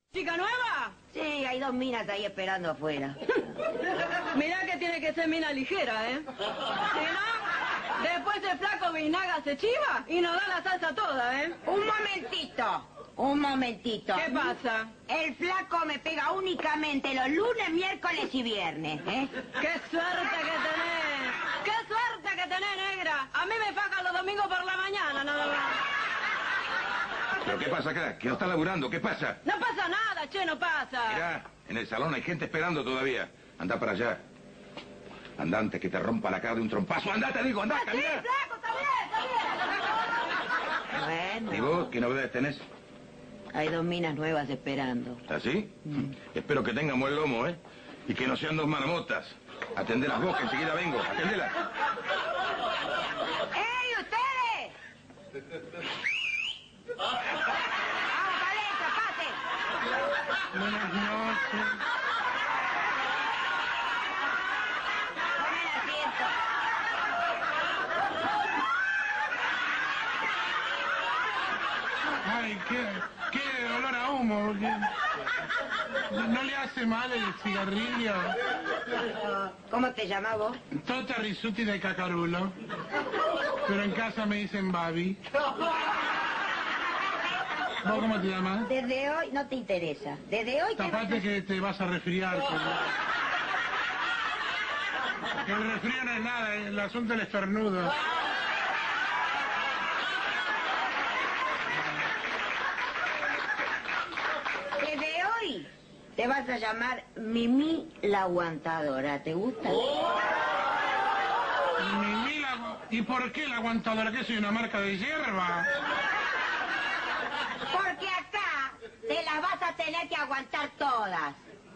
¿Chica nueva? Sí, hay 2 minas ahí esperando afuera. Mirá que tiene que ser mina ligera, ¿eh? Si no, después el flaco Vinaga se chiva y nos da la salsa toda, ¿eh? Un momentito. ¿Qué pasa? El flaco me pega únicamente los lunes, miércoles y viernes, ¿eh? ¡Qué suerte que tenés! ¡Qué suerte que tenés, negra! A mí me fajan los domingos por la mañana, nada más. ¿Pero qué pasa, crack? ¿Que no está laburando? ¿Qué pasa? No pasa nada, che, no pasa. Mirá, en el salón hay gente esperando todavía. Anda para allá. Anda antes que te rompa la cara de un trompazo. ¡Anda, te digo! ¡Anda, ¡Sí, camina! flaco, está bien! Bueno, ¿Y vos qué novedades tenés? hay 2 minas nuevas esperando. ¿Así? Espero que tengan buen lomo, ¿eh? Y que no sean 2 maramotas. Atendelas vos, que enseguida vengo. Atendelas. ¡Ey, ustedes! ¡Vamos, para adentro, pasen! Buenas noches. Tomen asiento. Ay, qué olor a humo. ¿No le hace mal el cigarrillo? ¿Cómo te llamas vos? Tota Risuti de Cacarulo. Pero en casa me dicen Babi. ¿Vos cómo te llamas? Desde hoy no te interesa. Desde hoy te... Tapate que te vas a resfriar. El resfrío no es nada, el asunto es el estornudo. Desde hoy te vas a llamar Mimi la aguantadora. ¿Te gusta? ¿Y por qué la aguantadora? ¿Que soy una marca de hierba? Porque acá te las vas a tener que aguantar todas.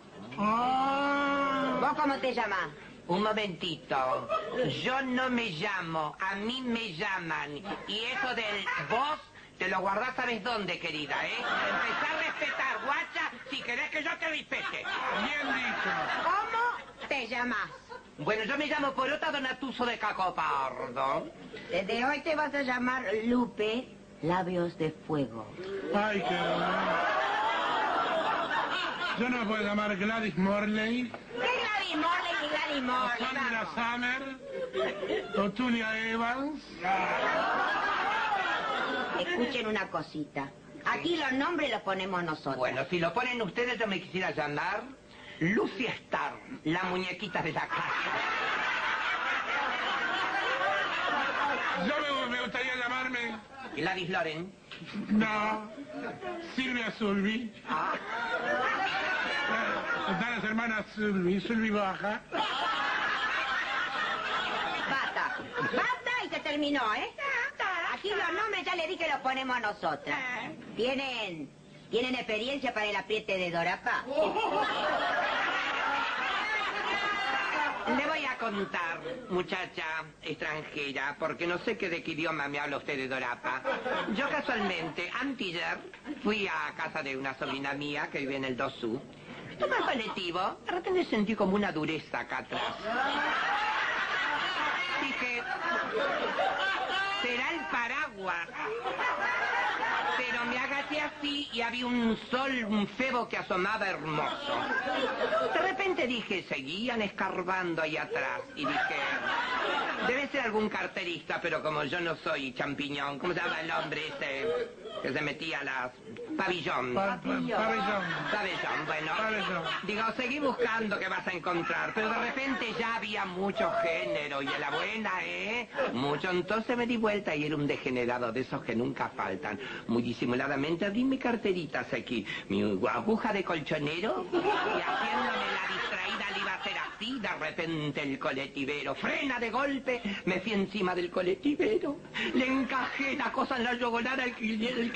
Ah. ¿Vos cómo te llamas? Un momentito. Yo no me llamo, a mí me llaman. Y eso del vos te lo guardás sabes dónde, querida, ¿eh? Empezá a respetar, guacha, si querés que yo te respete. Bien dicho. ¿Cómo te llamas? Bueno, yo me llamo Porota Donatuso de Cacopardo. Desde hoy te vas a llamar Lupe Labios de Fuego. Ay, qué dolor. Yo no me puedo llamar Gladys Morley, ¿Qué Gladys Morley ni Gladys Morley? Sandra vamos? Summer, o Tulia Evans. Escuchen una cosita. Aquí los nombres los ponemos nosotros. Bueno, si lo ponen ustedes, yo me quisiera llamar Lucy Star, la muñequita de la casa. Yo me gustaría llamarme... Gladys Loren. No, Silvia Sulby. Ah, Están las hermanas Sulby Baja. Basta. Basta y se terminó, ¿eh? Aquí los nombres ya le dije los ponemos nosotras. ¿Tienen experiencia para el apriete de Dorapa? le voy a contar, muchacha extranjera, porque no sé de qué idioma me habla usted de Dorapa. Yo casualmente, anteayer, fui a casa de una sobrina mía que vive en el Dosú. Tomé el colectivo, de repente sentí como una dureza acá atrás. Dije, será el paraguas. Pero me agaché así y había un sol, un febo que asomaba hermoso. De repente dije, seguían escarbando ahí atrás. Y dije, debe ser algún carterista, pero como yo no soy champiñón, ¿cómo se llama el hombre ese que se metía a las... Pabellón. Pabellón, bueno. Pabellón. Digo, seguí buscando que vas a encontrar, pero de repente ya había mucho género y en la buena, mucho. Entonces me di vuelta y era un degenerado de esos que nunca faltan. Muy disimuladamente abrí mi carterita aquí, mi aguja de colchonero, y haciéndome la distraída le iba a hacer así. De repente el coletivero frena de golpe, me fui encima del coletivero, le encajé la cosa en la yogonada al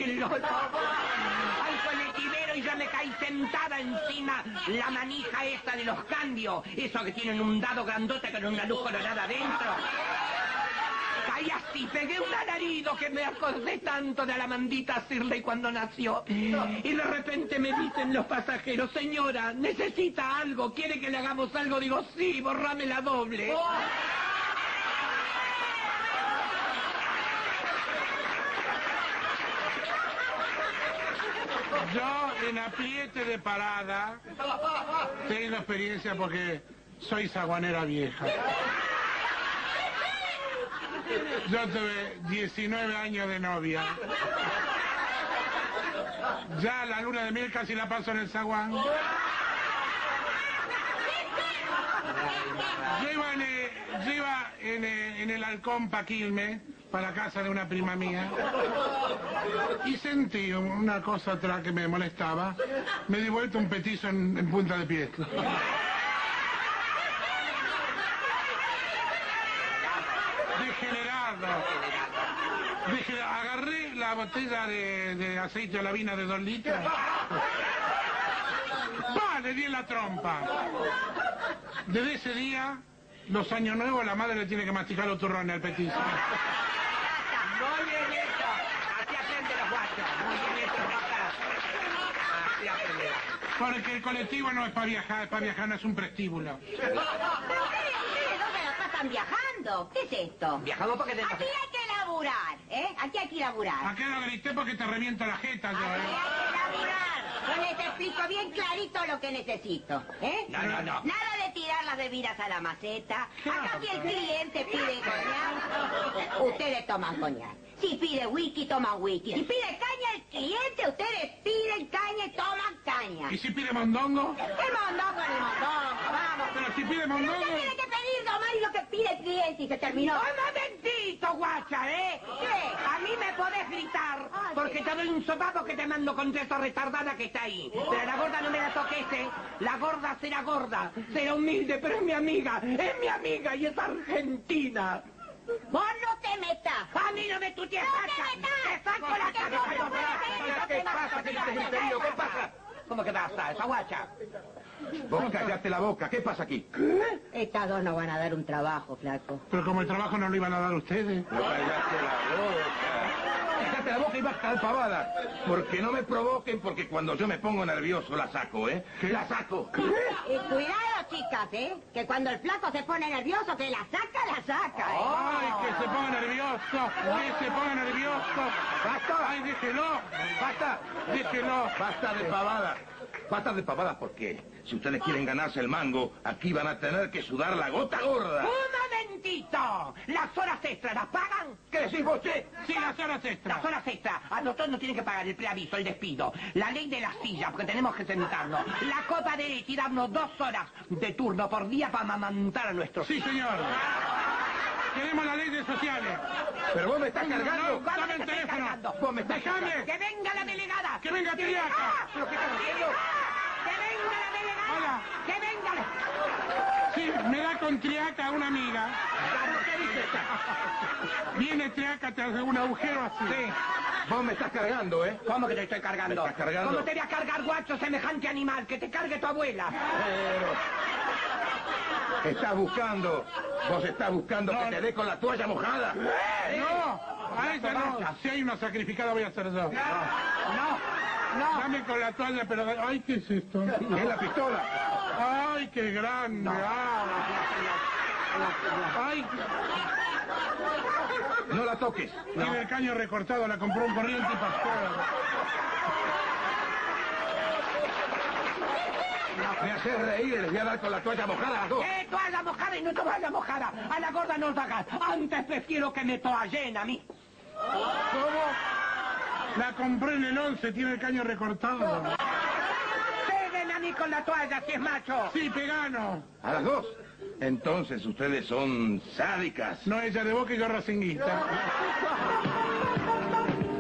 coletivero y ya me caí sentada encima la manija esta de los cambios, eso que tienen un dado grandote con una luz colorada adentro. Caí así, pegué un alarido que me acordé tanto de la mandita Shirley cuando nació. Y de repente me dicen los pasajeros, señora, ¿necesita algo? ¿Quiere que le hagamos algo? Digo, sí, borrame la doble. Yo en apriete de parada tengo experiencia porque soy zaguanera vieja. Yo tuve 19 años de novia. Ya la luna de miel casi la paso en el zaguán. Yo iba en el halcón pa' Quilmes, para casa de una prima mía, y sentí una cosa atrás que me molestaba. Me di vuelta un petizo en punta de pie. Degenerado. Agarré la botella de aceite de olavina de 2 litros. ¡Pah! Le di en la trompa. Desde ese día, los años nuevos, la madre le tiene que masticar los turrones al petizo. Muy bien hecho. Así aprende los guachos. Muy bien hecho, papá. Así aprende. Porque el colectivo no es para viajar, no es un prestíbulo. ¿Ustedes dónde la pasan viajando? ¿Qué es esto? Viajamos porque tenemos... Aquí hay que laburar, ¿eh? Aquí hay que laburar. ¿A qué no grité porque te reviento la jeta yo, Aquí hay que laburar. Yo les explico bien clarito lo que necesito, ¿eh? No. Nada de tirar las bebidas a la maceta. Acá si el cliente pide coñac, ustedes toman coñac. Si pide whisky, toman whisky. Si pide caña el cliente, ustedes piden caña y toman caña. ¿Y si pide mondongo? ¡Qué mondongo ni mondongo! ¡Vamos! Pero si pide mondongo... Usted tiene que pedir nomás lo que pide el cliente y se terminó. ¡Un momentito, guacha, eh! ¿Qué? A mí me podés gritar, Ay, porque sí. te doy un sopapo que te mando contra esa retardada que está ahí. Pero la gorda no me la toques, ¿eh? La gorda, será humilde, pero es mi amiga y es argentina. ¡Vos no te metas! A mí no me tutees, ¡No te Pacha. metas! ¡Te saco la Que cabeza! no se puede hacer, ¿Qué no te pasa? metas, ¿Qué no te griterío? ¿Qué metas. pasa? ¿Cómo que pasa? Esa guacha. Vos cállate la boca, ¿qué pasa aquí? Estas dos nos van a dar un trabajo, flaco. Pero como el trabajo no lo iban a dar ustedes. No cállate la boca. Cállate la boca y basta de pavada. Porque no me provoquen, porque cuando yo me pongo nervioso la saco, ¿eh? ¡La saco! Cuidado, chicas, ¿eh? Que cuando el flaco se pone nervioso, que la saca, ¿eh? ¡Ay, que se ponga nervioso! ¡Que se ponga nervioso! ¡Basta! ¡Ay, déjelo! ¡Basta! ¡Déjelo! ¡Basta de pavadas! ¡Basta de pavadas! Porque si ustedes quieren ganarse el mango, aquí van a tener que sudar la gota gorda. ¡Un momentito! ¿Las horas extras las pagan? ¿Qué decís vos, che? Sí, las horas extras. Las horas extras. A nosotros nos tienen que pagar el preaviso, el despido, la ley de las sillas, porque tenemos que sentarnos, la copa de leche y darnos 2 horas de turno por día para amamantar a nuestros Sí, hijos. señor. Queremos la ley de sociales. Pero vos me estás cargando. No, ¿Cuándo dame te el estoy teléfono. cargando? Vos me estás Déjame. ¡Que venga la delegada! ¡Que venga Triaca! ¿Pero qué estás haciendo? ¡Que venga la delegada! Hola. ¡Que venga la... Sí, me da con Triaca una amiga. ¿Qué dice esta? Viene Triaca, te hace un agujero así. Sí. Vos me estás cargando, ¿eh? ¿Cómo que te estoy cargando? ¿Me estás cargando? ¿Cómo te voy a cargar, guacho, semejante animal? Que te cargue tu abuela. Estás buscando. Vos estás buscando No. que te dé con la toalla mojada. No, a ella no. Si hay una sacrificada voy a ser yo. No. Dame con la toalla, pero... Ay, ¿qué es esto? Es la pistola. Ay, qué grande. Ay, No la toques. tiene el caño recortado, la compró un corriente y pastor. Me haces reír y les voy a dar con la toalla mojada a las dos. ¿Qué toalla mojada y no toalla mojada? A la gorda no os hagas. Antes prefiero que me toallen a mí. ¿Cómo? La compré en el 11, tiene el caño recortado. Péguen a mí con la toalla si es macho. Sí, pegano. ¿A las dos? Entonces ustedes son sádicas. No, ella de Boca y yo racinguista.